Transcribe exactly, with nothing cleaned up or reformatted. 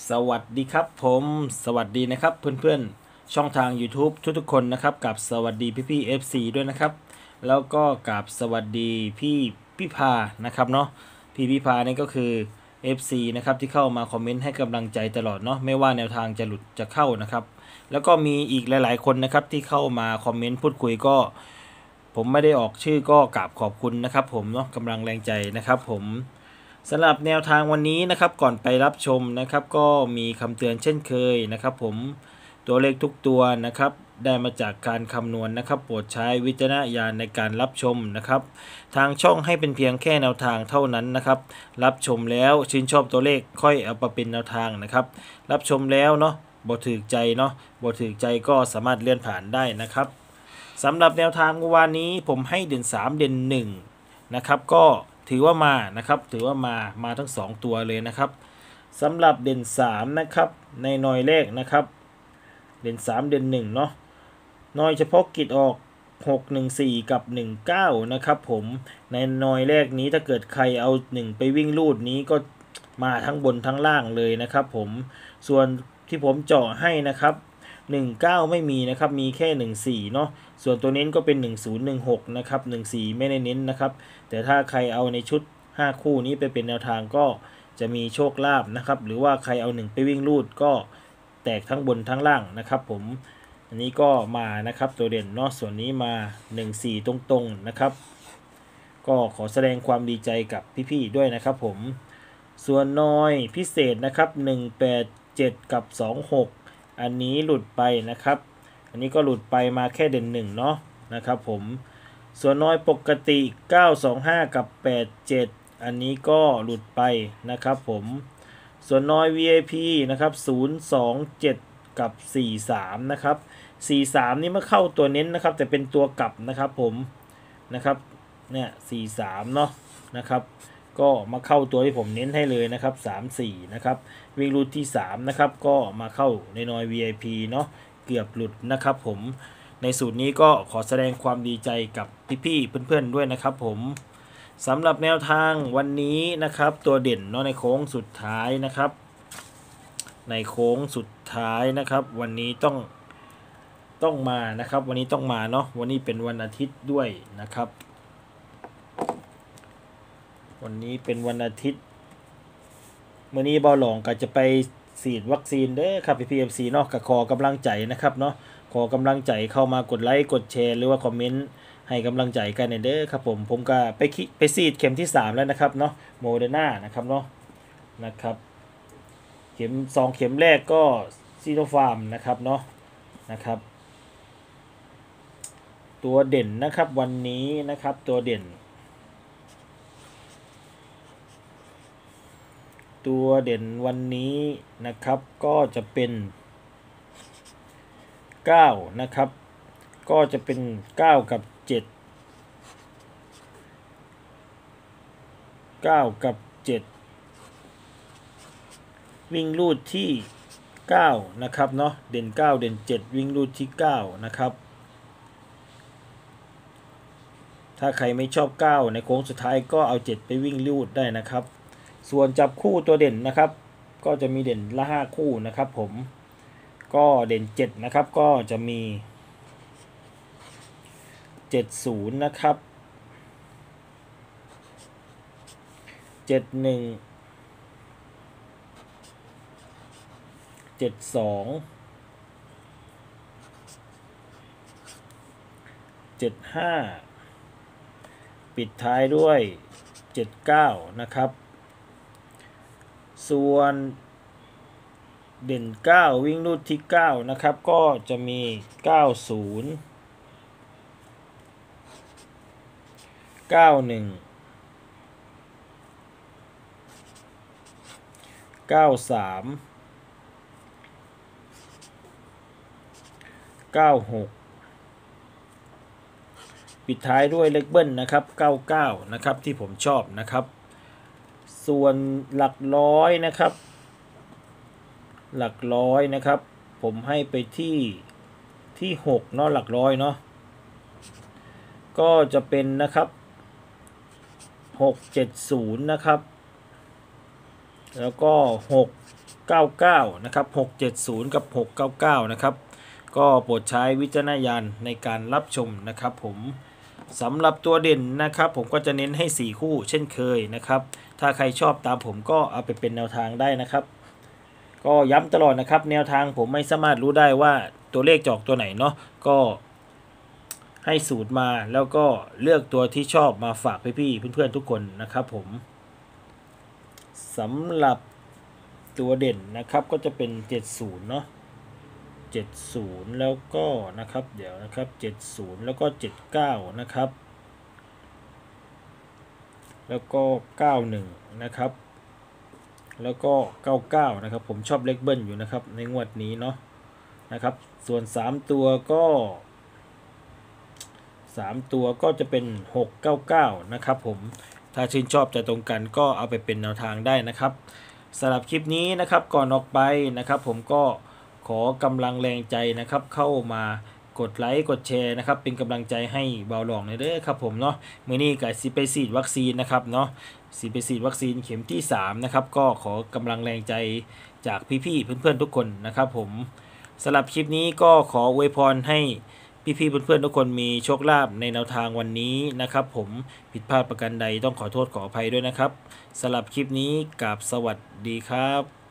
สวัสดีครับผมสวัสดีนะครับเพื่อนๆช่องทาง YouTube ทุกๆคนนะครับกับสวัสดีพี่ๆ เอฟ ซี ด้วยนะครับแล้วก็กับสวัสดีพี่พี่พานะครับเนาะพี่พี่พานี่ก็คือ เอฟ ซี นะครับที่เข้ามาคอมเมนต์ให้กำลังใจตลอดเนาะไม่ว่าแนวทางจะหลุดจะเข้านะครับแล้วก็มีอีกหลายๆคนนะครับที่เข้ามาคอมเมนต์พูดคุยก็ผมไม่ได้ออกชื่อก็กราบขอบคุณนะครับผมเนาะกำลังแรงใจนะครับผมสำหรับแนวทางวันนี้นะครับก่อนไปรับชมนะครับก็มีคำเตือนเช่นเคยนะครับผมตัวเลขทุกตัวนะครับได้มาจากการคำนวณนะครับโปรดใช้วิจารณญาณในการรับชมนะครับทางช่องให้เป็นเพียงแค่แนวทางเท่านั้นนะครับรับชมแล้วชื่นชอบตัวเลขค่อยเอาไปเป็นแนวทางนะครับรับชมแล้วเนาะบ่ถือใจเนาะบ่ถือใจก็สามารถเลื่อนผ่านได้นะครับสำหรับแนวทางวันนี้ผมให้เด่นสามเด่นหนึ่งนะครับก็ถือว่ามานะครับถือว่ามามาทั้งสองตัวเลยนะครับสำหรับเด่นสามนะครับในหน่วยเลขนะครับเด่นสามเด่นหนึ่งเนาะหน่วยเฉพาะกิจออกหก หนึ่ง สี่กับหนึ่งเก้านะครับผมในหน่วยเลขนี้ถ้าเกิดใครเอาหนึ่งไปวิ่งลูดนี้ก็มาทั้งบนทั้งล่างเลยนะครับผมส่วนที่ผมเจาะให้นะครับหนึ่งเก้าไม่มีนะครับมีแค่หนึ่งสี่เนาะส่วนตัวเน้นก็เป็นหนึ่งศูนย์ หนึ่งหกนะครับหนึ่งสี่ไม่ได้เน้นนะครับแต่ถ้าใครเอาในชุดห้าคู่นี้ไปเป็นแนวทางก็จะมีโชคลาภนะครับหรือว่าใครเอาหนึ่งไปวิ่งลูดก็แตกทั้งบนทั้งล่างนะครับผมอันนี้ก็มานะครับตัวเด่นเนาะส่วนนี้มาหนึ่งสี่ตรงๆนะครับก็ขอแสดงความดีใจกับพี่ๆด้วยนะครับผมส่วนน้อยพิเศษนะครับหนึ่งแปดเจ็ดกับสองหกอันนี้หลุดไปนะครับอันนี้ก็หลุดไปมาแค่เด่นหนึ่งเนาะนะครับผมส่วนน้อยปกติเก้าสองห้ากับแปดเจ็ดอันนี้ก็หลุดไปนะครับผมส่วนน้อย วี ไอ พี นะครับศูนย์ สอง เจ็ดกับสี่สามนะครับสี่สามนี่มาเข้าตัวเน้นนะครับแต่เป็นตัวกลับนะครับผมนะครับเนี่ยสี่สามเนาะนะครับก็มาเข้าตัวที่ผมเน้นให้เลยนะครับสาม สี่นะครับวิ่งรูทที่สามนะครับก็มาเข้าในนอย วี ไอ พี เนาะเกือบหลุดนะครับผมในสูตรนี้ก็ขอแสดงความดีใจกับพี่ๆเพื่อนๆด้วยนะครับผมสำหรับแนวทางวันนี้นะครับตัวเด่นเนาะในโค้งสุดท้ายนะครับในโค้งสุดท้ายนะครับวันนี้ต้องต้องมานะครับวันนี้ต้องมาเนาะวันนี้เป็นวันอาทิตย์ด้วยนะครับวันนี้เป็นวันอาทิตย์เมื่อนี้เบาหลองก็จะไปฉีดวัคซีนเด้อครับพี่พีเอฟซีเนาะก็ขอกำลังใจนะครับเนาะขอกำลังใจเข้ามากดไลค์กดแชร์หรือว่าคอมเมนต์ให้กำลังใจกันเด้อครับผมผมก็ไปไปฉีดเข็มที่สามแล้วนะครับเนาะโมเดอร์นานะครับเนาะนะครับเข็มสองเข็มแรกก็ซีโนฟาร์มนะครับเนาะนะครับตัวเด่นนะครับวันนี้นะครับตัวเด่นตัวเด่นวันนี้นะครับก็จะเป็นเก้านะครับก็จะเป็นเก้ากับเจ็ด เก้ากับเจ็ดวิ่งรูดที่เก้านะครับเนาะเด่นเก้าเด่นเจ็ดวิ่งรูดที่เก้านะครับถ้าใครไม่ชอบเก้าในโค้งสุดท้ายก็เอาเจ็ดไปวิ่งรูดได้นะครับส่วนจับคู่ตัวเด่นนะครับก็จะมีเด่นละห้าคู่นะครับผมก็เด่นเจ็ดนะครับก็จะมีเจ็ดสิบนะครับเจ็ดสิบเอ็ด เจ็ดสิบสอง เจ็ดสิบห้าปิดท้ายด้วยเจ็ดสิบเก้านะครับส่วนเด่นเก้าวิ่งรูดที่เก้านะครับก็จะมีเก้าสิบ เก้าสิบเอ็ด เก้าสิบสาม เก้าสิบหกปิดท้ายด้วยเลขเบิ้ลนะครับเก้าสิบเก้านะครับที่ผมชอบนะครับส่วนหลักร้อยนะครับหลักร้อยนะครับผมให้ไปที่ที่หกเนาะหลักร้อยเนาะก็จะเป็นนะครับหก เจ็ด ศูนย์นะครับแล้วก็หกเก้าเก้านะครับหกเจ็ดศูนย์กับหกเก้าเก้านะครับก็โปรดใช้วิจารณญาณในการรับชมนะครับผมสำหรับตัวเด่นนะครับผมก็จะเน้นให้สี่คู่เช่นเคยนะครับถ้าใครชอบตามผมก็เอาไปเป็นแนวทางได้นะครับก็ย้ำตลอดนะครับแนวทางผมไม่สามารถรู้ได้ว่าตัวเลขจะออกตัวไหนเนาะก็ให้สูตรมาแล้วก็เลือกตัวที่ชอบมาฝากพี่ๆเพื่อนๆทุกคนนะครับผมสำหรับตัวเด่นนะครับก็จะเป็นเจ็ดสิบเนาะเจ็ดสิบแล้วก็นะครับเดี๋ยวนะครับเจ็ดสิบแล้วก็เจ็ดสิบเก้านะครับแล้วก็เก้าสิบเอ็ดนะครับแล้วก็เก้าสิบเก้านะครับผมชอบเลขเบิ้ลอยู่นะครับในงวดนี้เนาะนะครับส่วนสามตัวก็สามตัวก็จะเป็นหกเก้าเก้านะครับผมถ้าชื่นชอบจะตรงกันก็เอาไปเป็นแนวทางได้นะครับสำหรับคลิปนี้นะครับก่อนออกไปนะครับผมก็ขอกำลังแรงใจนะครับเข้ามากดไลค์กดแชร์นะครับเป็นกำลังใจให้เบาหลองเลยเด้อครับผมเนาะมื้อนี้ก็สิไปฉีดวัคซีนนะครับเนาะสิไปฉีดวัคซีนเข็มที่สามนะครับก็ขอกำลังแรงใจจากพี่ๆเพื่อนๆทุกคนนะครับผมสำหรับคลิปนี้ก็ขออวยพรให้พี่ๆเพื่อนๆทุกคนมีโชคลาภในแนวทางวันนี้นะครับผมผิดพลาดประการใดต้องขอโทษขออภัยด้วยนะครับสำหรับคลิปนี้กับสวัสดีครับ